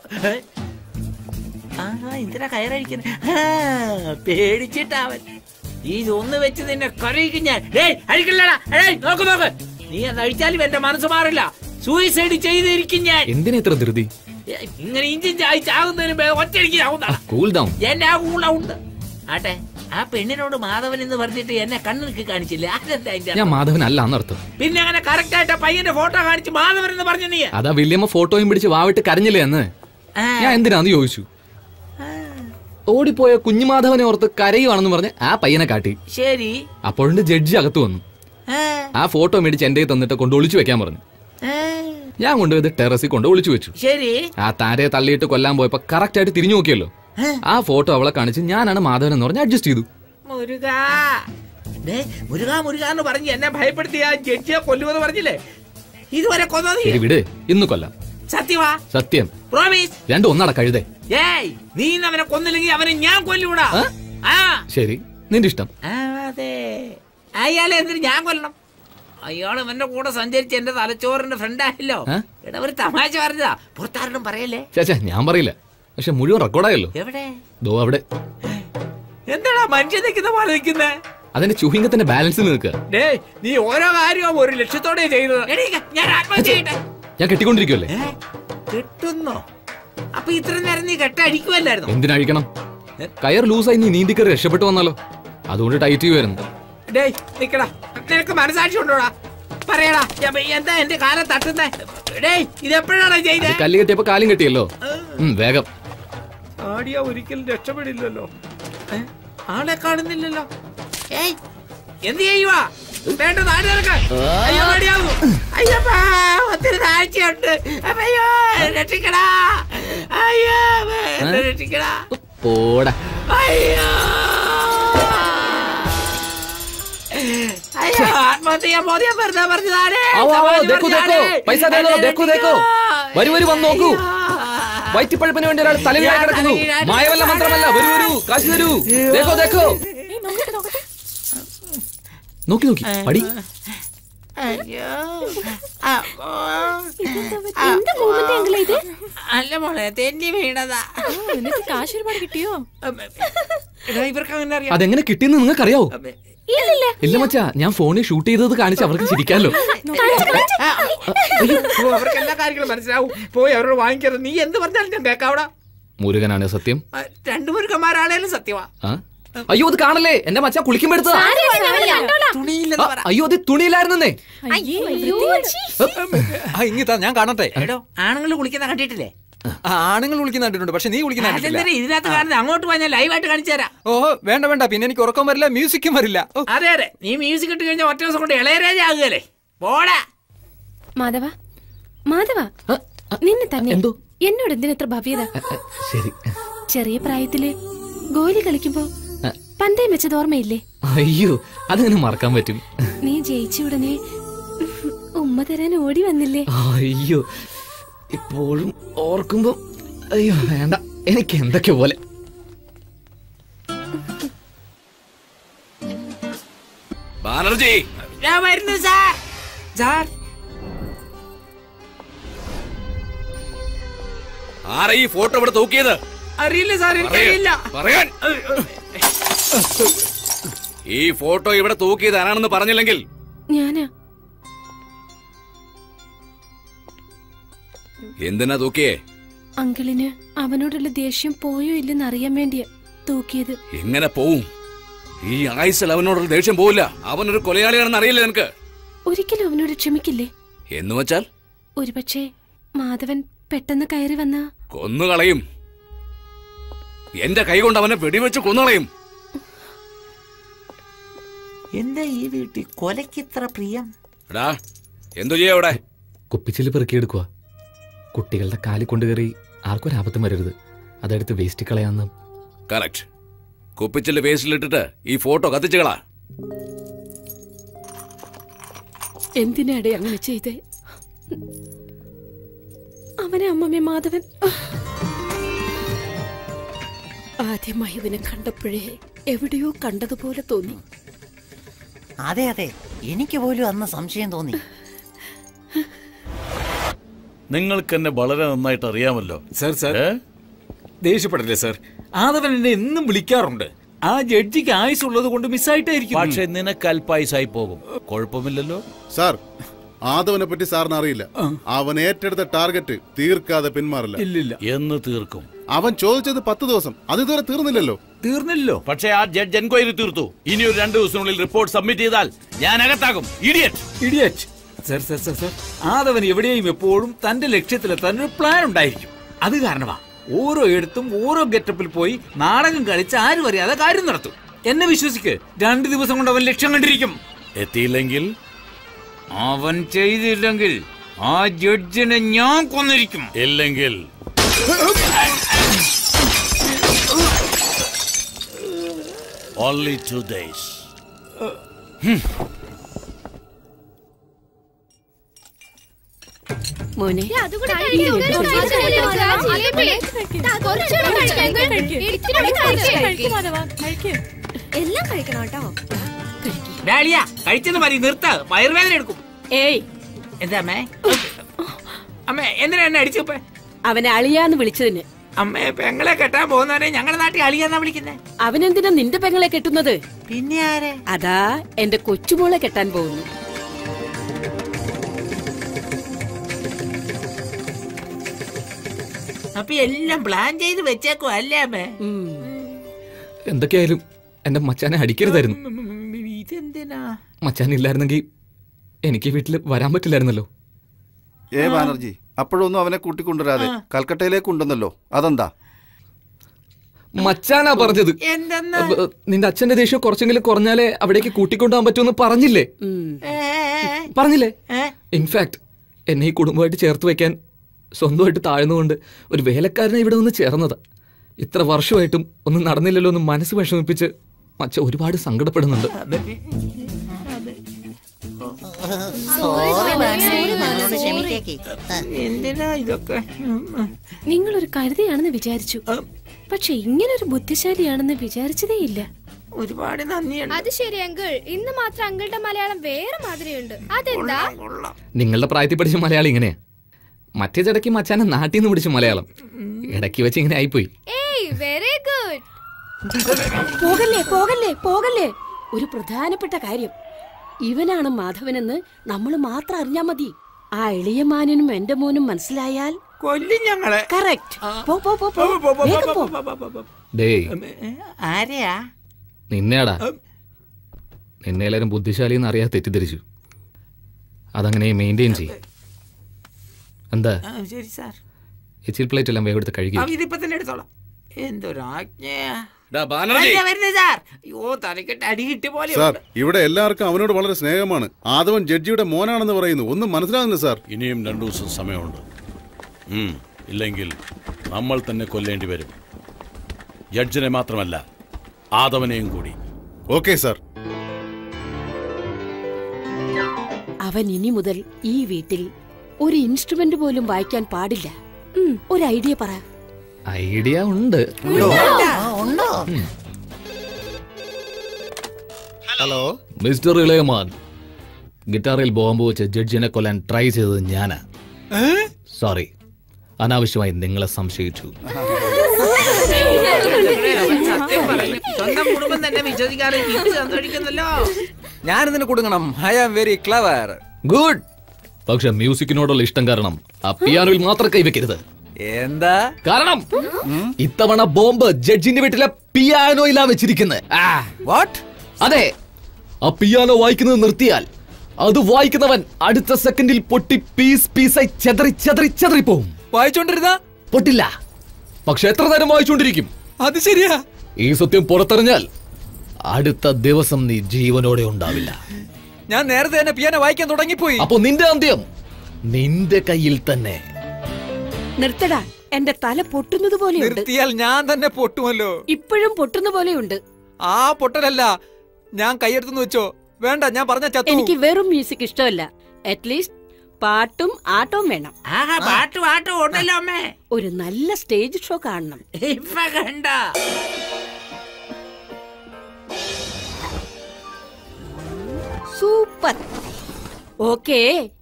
എന്തിനാ കയറഴിക്കുന്ന? പേടിച്ചിട്ടാവൻ. ഇതൊന്ന് വെച്ച് നിന്നെ കരയിക്കും ഞാൻ. അഴിക്കില്ലടാ. നോക്ക് നോക്ക്, നീ അത് അഴിച്ചാലും എന്റെ മനസ്സ് മാറില്ല. സൂയിസൈഡ് ചെയ്തിരിക്കും ഞാൻ. എന്തിനാ ഇത്ര ധൃതി? ഇങ്ങനെ ഇഞ്ചിൻ ചായി ചാകുന്നതിന് ഒറ്റയടിക്ക് എന്റെ ആ കൂളുണ്ട്. ആട്ടെ, ആ പെണ്ണിനോട് മാധവൻ എന്ന് പറഞ്ഞിട്ട് എന്നെ കണ്ണുക്ക് കാണിച്ചില്ല. ഞാൻ മാധവൻ അല്ല എന്നർത്ഥം. പിന്നെ അങ്ങനെ കറക്റ്റ് ആയിട്ട് പയ്യന്റെ ഫോട്ടോ കാണിച്ച് മാധവൻ എന്ന് പറഞ്ഞു നീ? അതാ വല്യമ്മ ഫോട്ടോയും പിടിച്ച് വാവിട്ട് കരഞ്ഞില്ലേ എന്ന്. ഞാൻ എന്തിനാന്ന് ചോദിച്ചു. ഓടിപ്പോയ കുഞ്ഞുമാധവനെ ഓർത്ത് കരയുവാണെന്ന് പറഞ്ഞ് ആ പയ്യനെ കാട്ടി. ശരി. അപ്പോഴുണ്ട് ജഡ്ജി അകത്ത് വന്നു. ആ ഫോട്ടോ മേടിച്ച് എന്റെ തന്നിട്ട് കൊണ്ട് ഒളിച്ചു വെക്കാൻ പറഞ്ഞു. ഞാൻ കൊണ്ടുപോയത് ടെറസിൽ കൊണ്ട് ഒളിച്ചു വെച്ചു. ശരി. ആ താരയെ തള്ളിയിട്ട് കൊല്ലാൻ പോയപ്പോ കറക്റ്റ് ആയിട്ട് തിരിഞ്ഞു നോക്കിയല്ലോ. ആ ഫോട്ടോ അവളെ കാണിച്ച് ഞാനാണ് മാധവൻ എന്ന് പറഞ്ഞ് അഡ്ജസ്റ്റ് ചെയ്തു. മുരുകാന്ന് പറഞ്ഞ് എന്നെ ഭയപ്പെടുത്തി ആ ജഡ്ജിയെ കൊല്ലുമെന്ന് പറഞ്ഞില്ലേ? ഇതുവരെ കൊന്നത് വിട്, ഇന്ന് കൊല്ലാം. സത്യവാ? സത്യം. പ്രോമിസ്? രണ്ടും ഒന്നട കഴുതേ. നീ അവനെ കൊന്നില്ലെങ്കിൽ അവനെ ഞാൻ കൊല്ലൂടാ. ശരി, നിന്റെ ഇഷ്ടം. അതെ, അയാളെ എന്തിനു ഞാൻ കൊല്ലണം? അയാൾ എന്റെ കൂടെ സഞ്ചരിച്ച് എന്റെ തലച്ചോറിന്റെ ഫ്രണ്ട് ആയല്ലോ. എടാ, ഒരു തമാശ പറഞ്ഞതാ, പുറത്താരോടും പറയല്ലേ. ഞാൻ പറയില്ല, പക്ഷെ മുഴുവൻ റെക്കോർഡായല്ലോ. എവിടെ? ദോ അവിടെ. എന്താടാ മനുഷ്യ നിൽക്കുന്ന പോലെ നിൽക്കുന്നേ? അതിന്റെ ചുഹിംഗത്തിന്റെ ബാലൻസിൽ നിൽക്കുക. നീ ഓരോ കാര്യവും ഒരു ലക്ഷ്യത്തോടെ ചെയ്തത്. ഞാൻ ആത്മഹത്യ ചെയ്യട്ടെ? ഞാൻ കെട്ടിക്കൊണ്ടിരിക്കുവല്ലേ. കെട്ടുന്നോ? അപ്പൊ ഇത്ര നേരം നീ കെട്ടടിക്കുമല്ലായിരുന്നു? എന്തിനഴിക്കണം? കയർ ലൂസായി നീ നീന്തിക്കറി രക്ഷപ്പെട്ടു വന്നാലോ, അതുകൊണ്ട് ടൈറ്റ് ചെയ്യുമായിരുന്നു. നിക്കടാ, നിനക്ക് മനസാക്ഷി ഉണ്ടോടാ? പറയടാ, എന്താ എന്റെ കാലം തട്ടുന്നേ? ഇതെപ്പോഴാണ് ചെയ്തത്? കല്ല് കെട്ടിയപ്പോ കാലും കെട്ടിയല്ലോ. വേഗം ആടിയ ഒരിക്കലും രക്ഷപ്പെടില്ലല്ലോ. ആളെ കാണുന്നില്ലല്ലോ. എന്ത് ചെയ്യുവാ? വേണ്ട, നാട് നടക്കാൻ. അയ്യോ, മടിയാവൂ. അയ്യപ്പാ, ഒത്തിരി താഴ്ചയുണ്ട്. അയ്യോ, രക്ഷിക്കടാ. അയ്യോ, രക്ഷിക്കടാ. പോടാ. അയ്യോ, അയ്യോ, ആത്മഹത്യ ചെയ്യാൻ പോതിയാ വെറുതെ പറഞ്ഞതാണ്. വരൂ, വന്നു നോക്കൂ. വയറ്റിപ്പഴപ്പിന് വേണ്ടി ഒരാൾ തലവിലായി കിടക്കുന്നു. മായവല്ല, മന്ത്രമല്ല. വരൂ, കാശ് തരൂ. നോക്കി പടി. അല്ല മോളെ, തെന്നി വീണതാ. കാശ് ഒരുപാട് കിട്ടിയോ? ഇവർക്ക് അങ്ങനെ അറിയാം. അതെങ്ങനെ കിട്ടിയെന്ന് നിങ്ങൾക്ക് അറിയാവോ? ഇല്ല മച്ചാ, ഞാൻ ഫോണിൽ ഷൂട്ട് ചെയ്തത് കാണിച്ച് അവർക്ക് ചിരിക്കാലോ. അവർക്ക് എല്ലാ കാര്യങ്ങളും മനസ്സിലാവും. പോയി അവരോട് വാങ്ങിക്കരുത്. നീ എന്ത് പറഞ്ഞാലും ഞാൻ കേക്കാവടാ. മുരുകനാണ് സത്യം. രണ്ടു മുരുകന്മാരാണേലും സത്യമാ. അയ്യോ, അത് കാണല്ലേ, എന്റെ മച്ചാ കുളിക്കുമ്പോ എടുത്തതാ. അയ്യോ, അത് തുണിയിലായിരുന്നേ. ഇങ്ങിത്താ, ഞാൻ കാണട്ടെ. ആണുങ്ങൾ കുളിക്കുന്ന കണ്ടിട്ടില്ലേ? ആണുങ്ങൾ വിളിക്കുന്ന കണ്ടിട്ടുണ്ട്, പക്ഷെ നീ വിളിക്കുന്ന ഇതിനകത്ത് കാണുന്നത്. അങ്ങോട്ട് പോയാൽ ലൈവായിട്ട് കാണിച്ചു തരാം. ഓഹോ, വേണ്ട, പിന്നെ എനിക്ക് ഉറക്കം വരില്ല, മ്യൂസിക്കും വരില്ല. അതെ, നീ മ്യൂസിക് ഇട്ട് കഴിഞ്ഞാൽ ഒറ്റ ദിവസം കൊണ്ട് ഇളയരാജ ആകുകയല്ലേ. പോടാ. മാധവ, നിന്നെ തന്നെ എന്നോട് എന്തിനത്ര ഭവ്യത? ചെറിയ പ്രായത്തില് ഗോലി കളിക്കുമ്പോ പന്തയം വെച്ചത് ഓർമ്മയില്ലേ? അയ്യോ, അതെങ്ങനെ മറക്കാൻ പറ്റും? നീ ജയിച്ച ഉടനെ ഉമ്മ തരാൻ ഓടി വന്നില്ലേ? അയ്യോ, ഇപ്പോഴും ഓർക്കുമ്പോ അയ്യോ വേണ്ട, എനിക്ക് എന്തൊക്കെ പോലെ. ബാനർജി, ഞാൻ വരുന്നു സാർ. സാർ, ആരാ ഈ ഫോട്ടോ ഇവിടെ തൂക്കിയത്? അറിയില്ല സാർ, എനിക്കറിയില്ല. പറയാൻ. ഈ ഫോട്ടോ ഇവിടെ തൂക്കിയത് ആരാണെന്ന് പറഞ്ഞില്ലെങ്കിൽ ഞാനാ. എന്തിനാ തൂക്കിയേ? അങ്കിളിന് അവനോടുള്ള ദേഷ്യം പോയോ ഇല്ലെന്ന് അറിയാൻ വേണ്ടിയാ തൂക്കിയത്. എങ്ങനെ പോവും? ഈ ആയുസിൽ അവനോടുള്ള ദേഷ്യം പോവില്ല. അവനൊരു കൊലയാളിയാണെന്ന് അറിയില്ല നിനക്ക്. ഒരിക്കലും അവനോട് ക്ഷമിക്കില്ലേ? എന്ന് വെച്ചാൽ ഒരുപക്ഷെ മാധവൻ പെട്ടെന്ന് കയറി വന്ന കൊന്നുകളയും. എന്റെ കൈ കൊണ്ട് അവനെ വെടിവെച്ച് കൊന്നുകളയും. എന്താ ഈ വീട്ടിൽ കൊലയ്ക്ക് ഇത്ര പ്രിയം? എടാ, എന്തു ചെയ്യാ ഇവിടെ? കുപ്പിച്ചില് പെറുക്കിയെടുക്കുക. കുട്ടികളുടെ കാലിൽ കൊണ്ടുകയറി ആർക്കൊരാപത്തും വരരുത്. അതെടുത്ത് വേസ്റ്റ് കളയാന്ന്. കറക്റ്റ്. കുപ്പിച്ചില് വേസ്റ്റിലിട്ടിട്ട് ഈ ഫോട്ടോ കത്തിച്ചുകളാ. എന്തിനാടെ അങ്ങനെ ചെയ്തേ? അവനെ അമ്മമ്മേ മാധവൻ ആദ്യമായി ഇവനെ കണ്ടപ്പോഴേ എവിടെയോ കണ്ടതുപോലെ തോന്നി. അതെ, എനിക്ക് പോലും അന്ന് സംശയം തോന്നി. നിങ്ങൾക്ക് എന്നെ വളരെ നന്നായിട്ട് അറിയാമല്ലോ. Sir ദേഷ്യപ്പെടല്ലേ sir. ആദവൻ എന്നെ എന്നും വിളിക്കാറുണ്ട്. ആ ജഡ്ജിക്ക് ആയുസുള്ളത് കൊണ്ട് മിസ്സായിട്ടായിരിക്കും. പക്ഷെ നിനക്ക് അല്പായുസായി പോകും. കുഴപ്പമില്ലല്ലോ സാർ. ആദവനെ പറ്റി സാറിന് അറിയില്ല. അവൻ ഏറ്റെടുത്ത ടാർഗറ്റ് തീർക്കാതെ പിന്മാറില്ല. ഇല്ലില്ല. എന്ന് തീർക്കും? അവൻ ചോദിച്ചത് 10 ദിവസം. അത് ഇതുവരെ തീർന്നില്ലല്ലോ. പക്ഷെ ആ ജഡ്ജ് എൻക്വയറി തീർത്തു. ഇനി ഒരു 2 ദിവസത്തിനുള്ളിൽ റിപ്പോർട്ട് സബ്മിറ്റ് ചെയ്താൽ ഞാൻ അകത്താകും. ഇഡിയറ്റ്. സർ ആദവൻ എവിടെയും എപ്പോഴും തന്റെ ലക്ഷ്യത്തിലെത്താൻ ഒരു പ്ലാൻ ഉണ്ടായിരിക്കും. അത് കാരണമാ ഓരോ ഇടത്തും ഓരോ ഗെറ്റപ്പിൽ പോയി നാടകം കളിച്ച് ആരും അറിയാതെ കാര്യം നടത്തും. എന്നെ വിശ്വസിക്ക്, 2 ദിവസം കൊണ്ട് അവൻ ലക്ഷ്യം കണ്ടിരിക്കും. എത്തിയില്ലെങ്കിൽ, അവൻ ചെയ്തില്ലെങ്കിൽ ആ ജഡ്ജിനെ ഞാൻ കൊന്നിരിക്കും. ഇല്ലെങ്കിൽ only 2 days. മോനെ എല്ലാം കഴിക്കണം കേട്ടോ. കഴിച്ചത് മതി, നിർത്ത. വയറുവേദന എടുക്കും. ഏയ് എന്താ അമ്മേ? അമ്മേ എന്തിനാ എന്നെ അടിച്ചപ്പോ? അവനെ അളിയാന്ന് വിളിച്ചതിന്. അമ്മേ, പെങ്ങളെ കെട്ടാൻ പോകുന്നവരെ ഞങ്ങളുടെ നാട്ടിൽ അളിയാന്നാ വിളിക്കുന്നേ. അവനെന്തിനാ നിന്റെ പെങ്ങളെ കെട്ടുന്നത്? പിന്നെ ആരെ? അതാ എന്റെ കൊച്ചുമോളെ കെട്ടാൻ പോകുന്നു. അപ്പൊ എല്ലാം പ്ലാൻ ചെയ്ത് വെച്ചേക്കോ അല്ലേ അമ്മേ? എന്തൊക്കെയായാലും എന്റെ മച്ചാനെ അടിക്കരുതായിരുന്നു. ഇതെന്തിനാ? മച്ചാൻ ഇല്ലായിരുന്നെങ്കിൽ എനിക്ക് വീട്ടിൽ വരാൻ പറ്റില്ലായിരുന്നല്ലോ. ബാനർജി അപ്പോഴൊന്നും അവനെ കൂട്ടിക്കൊണ്ടുവരാതെ കൽക്കട്ടയിലേക്ക് ഉണ്ടെന്നല്ലോ, അതെന്താ? മച്ചാനാ പറഞ്ഞത്. നിന്റെ അച്ഛന്റെ ദേഷ്യം കുറച്ചെങ്കിലും കുറഞ്ഞാലേ അവിടേക്ക് കൂട്ടിക്കൊണ്ടുപോകാൻ പറ്റുമെന്ന് പറഞ്ഞില്ലേ? ഇൻഫാക്ട് എന്നെ ഈ കുടുംബമായിട്ട് ചേർത്ത് വെക്കാൻ സ്വന്തമായിട്ട് താഴ്ന്നുകൊണ്ട് ഒരു വേലക്കാരനെ ഇവിടെ നിന്ന് ചേർന്നത്. ഇത്ര വർഷമായിട്ടും ഒന്നും നടന്നില്ലല്ലോ എന്ന് മനസ്സ് വിഷമിപ്പിച്ച് മച്ച ഒരുപാട് സങ്കടപ്പെടുന്നുണ്ട്. നിങ്ങളൊരു കഴുതയാണെന്ന് വിചാരിച്ചു, പക്ഷെ ഇങ്ങനൊരു ബുദ്ധിശാലിയാണെന്ന് വിചാരിച്ചതേ ഇല്ല. ഒരുപാട് നന്ദിയുണ്ട്. അത് ശരി അങ്കിൾ, ഇന്ന് മാത്രം അങ്കിളുടെ മലയാളം വേറെ മാതിരിയുണ്ട്. അതെന്താ? നിങ്ങളുടെ പ്രായത്തിൽ പഠിച്ച മലയാളം ഇങ്ങനെയാ. മറ്റേ ചടക്കി മച്ചാനെ നാട്ടിൽ നിന്ന് പിടിച്ച മലയാളം ഇടയ്ക്ക് വെച്ച് ഇങ്ങനെ ആയിപ്പോയി. Very good. പോകല്ലേ പോകല്ലേ പോകല്ലേ. ഒരു പ്രധാനപ്പെട്ട കാര്യം, ഇവനാണ് മാധവനെന്ന് നമ്മൾ മാത്രം അറിഞ്ഞാ മതി. ആ എളിയ മാനും എന്റെ മോനും മനസ്സിലായാൽ കൊല്ലും ഞങ്ങളെ. കറക്റ്റ്. ആരെയാ? നിന്നെയാടാ. നിന്നെ എല്ലാരും ബുദ്ധിശാലിന്ന് അറിയാതെ തെറ്റിദ്ധരിച്ചു. അതങ്ങനെ മെയിൻറ്റെയിൻ ചെയ്യും. എന്താ ശരി സാർ. എച്ചിൽ പ്ലേറ്റ് എല്ലാം വേഗം എടുത്ത് കഴുകി. ഇതിപ്പോ തന്നെ എടുത്തോളാം. എന്തൊരാജ്ഞയാ. സാർ, ഇവിടെ എല്ലാവർക്കും അവനോട് വളരെ സ്നേഹമാണ്. ആദവൻ ജഡ്ജിയുടെ മോനാണെന്ന് പറയുന്നു. ഒന്നും മനസ്സിലാകുന്നില്ല സാർ. ഇനിയും 2 ദിവസം സമയമുണ്ട്. ഇല്ലെങ്കിൽ നമ്മൾ തന്നെ കൊല്ലേണ്ടി വരും. ജഡ്ജിനെ മാത്രമല്ല, ആദവനെയും കൂടി. Okay sir. അവൻ ഇനി മുതൽ ഈ വീട്ടിൽ ഒരു ഇൻസ്ട്രുമെന്റ് പോലും വായിക്കാൻ പാടില്ല. ഒരു ഐഡിയ പറ. ഐഡിയ ഉണ്ട്. ഹലോ മിസ്റ്റർ ഇളയമാൻ, ഗിറ്റാറിൽ ബോംബ് വെച്ച് ജഡ്ജിനെ കൊല്ലാൻ ട്രൈ ചെയ്തത് ഞാനാ. സോറി, അനാവശ്യമായി നിങ്ങളെ സംശയിച്ചു. സ്വന്തം കുടുംബം തന്നെ വിശ്വസിക്കാതെ സന്തോഷിക്കുന്നല്ലോ. ഞാനിതിന് കൊടുക്കണം. I am very clever. Good. പക്ഷെ മ്യൂസിക്കിനോടുള്ള ഇഷ്ടം കാരണം ആ പിയാനോയിൽ മാത്രം കൈവെക്കരുത്. എന്താ കാരണം? ഇത്തവണ ബോംബ് ജഡ്ജിന്റെ വീട്ടിലെ പിയാനോയിലാ വെച്ചിരിക്കുന്നത്. അതെ, ആ പിയാനോ വായിക്കുന്നത് നിർത്തിയാൽ അത് വായിക്കുന്നവൻ അടുത്ത സെക്കൻഡിൽ പൊട്ടി പീസ് പീസായി ചെതറി പോവും. വായിച്ചോണ്ടിരുന്ന പൊട്ടില്ല, പക്ഷെ എത്ര നേരം വായിച്ചോണ്ടിരിക്കും. അത് ശരിയാ. ഈ സത്യം പുറത്തറിഞ്ഞാൽ അടുത്ത ദിവസം നീ ജീവനോടെ ഉണ്ടാവില്ല. ഞാൻ നേരത്തെ തന്നെ പിയാനോ വായിക്കാൻ തുടങ്ങിപ്പോയി. അപ്പൊ നിന്റെ അന്ത്യം നിന്റെ കയ്യിൽ തന്നെ. നിർത്തടാ, എന്റെ തല പൊട്ടുന്നത് പോലെയുണ്ട്. നിർത്തിയാൽ ഞാൻ തന്നെ പൊട്ടുമല്ലോ. ഇപ്പോഴും പൊട്ടുന്ന പോലെയുണ്ട്. ആ പൊട്ടലല്ല, ഞാൻ കൈയെടുത്തു വെച്ചോ. വേണ്ട, ഞാൻ പറഞ്ഞ ചത്തു. എനിക്ക് വെറും മ്യൂസിക് ഇഷ്ടമല്ല. അറ്റ്ലീസ്റ്റ് പാട്ടും ആട്ടവും വേണം. പാട്ടും ഉണ്ടല്ലോ അമ്മേ. ഒരു നല്ല സ്റ്റേജ് ഷോ കാണണം. ഇപ്പൊ കണ്ട സൂപ്പർ. ഓക്കേ,